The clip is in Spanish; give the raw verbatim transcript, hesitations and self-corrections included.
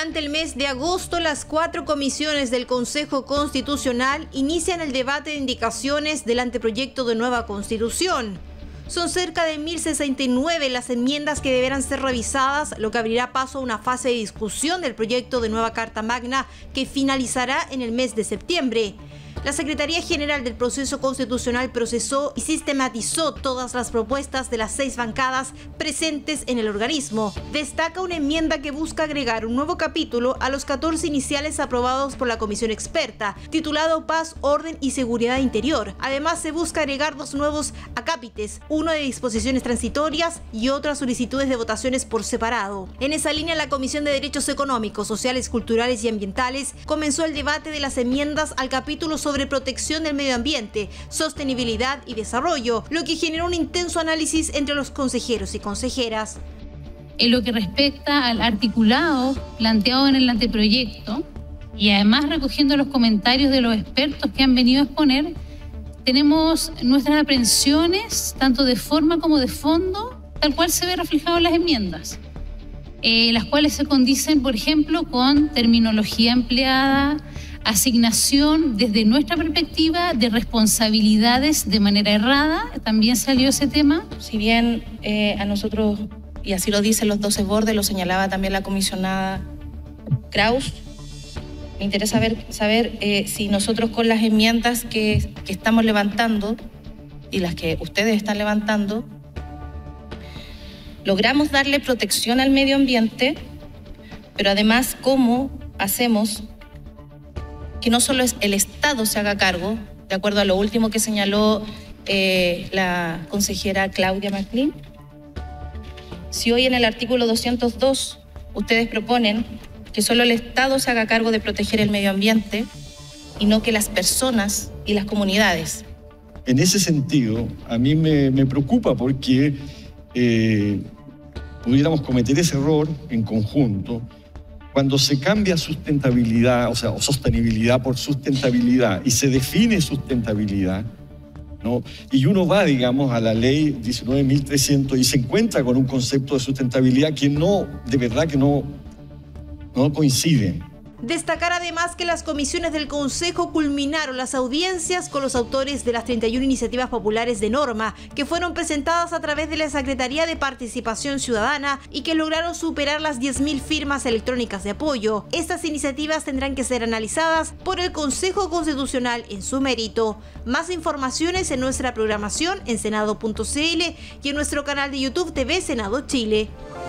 Durante el mes de agosto, las cuatro comisiones del Consejo Constitucional inician el debate de indicaciones del anteproyecto de nueva Constitución. Son cerca de mil sesenta y nueve las enmiendas que deberán ser revisadas, lo que abrirá paso a una fase de discusión del proyecto de nueva Carta Magna que finalizará en el mes de septiembre. La Secretaría General del Proceso Constitucional procesó y sistematizó todas las propuestas de las seis bancadas presentes en el organismo. Destaca una enmienda que busca agregar un nuevo capítulo a los catorce iniciales aprobados por la comisión experta, titulado Paz, Orden y Seguridad Interior. Además, se busca agregar dos nuevos acápites, uno de disposiciones transitorias y otro a solicitudes de votaciones por separado. En esa línea, la Comisión de Derechos Económicos, Sociales, Culturales y Ambientales comenzó el debate de las enmiendas al capítulo sobre sobre protección del medio ambiente, sostenibilidad y desarrollo, lo que generó un intenso análisis entre los consejeros y consejeras. En lo que respecta al articulado planteado en el anteproyecto, y además recogiendo los comentarios de los expertos que han venido a exponer, tenemos nuestras aprensiones, tanto de forma como de fondo, tal cual se ve reflejado en las enmiendas, eh, las cuales se condicen, por ejemplo, con terminología empleada, asignación desde nuestra perspectiva de responsabilidades de manera errada, también salió ese tema. Si bien eh, a nosotros, y así lo dicen los doce bordes, lo señalaba también la comisionada Kraus, me interesa saber, saber eh, si nosotros con las enmiendas que, que estamos levantando y las que ustedes están levantando, logramos darle protección al medio ambiente, pero además cómo hacemos que no solo es el Estado se haga cargo, de acuerdo a lo último que señaló eh, la consejera Claudia Maclin. Si hoy en el artículo doscientos dos ustedes proponen que solo el Estado se haga cargo de proteger el medio ambiente y no que las personas y las comunidades. En ese sentido, a mí me, me preocupa porque eh, pudiéramos cometer ese error en conjunto. Cuando se cambia sustentabilidad, o sea, o sostenibilidad por sustentabilidad y se define sustentabilidad, ¿no? Y uno va, digamos, a la ley diecinueve mil trescientos y se encuentra con un concepto de sustentabilidad que no, de verdad que no, no coincide. Destacar además que las comisiones del Consejo culminaron las audiencias con los autores de las treinta y una iniciativas populares de norma que fueron presentadas a través de la Secretaría de Participación Ciudadana y que lograron superar las diez mil firmas electrónicas de apoyo. Estas iniciativas tendrán que ser analizadas por el Consejo Constitucional en su mérito. Más informaciones en nuestra programación en senado punto c l y en nuestro canal de YouTube T V Senado Chile.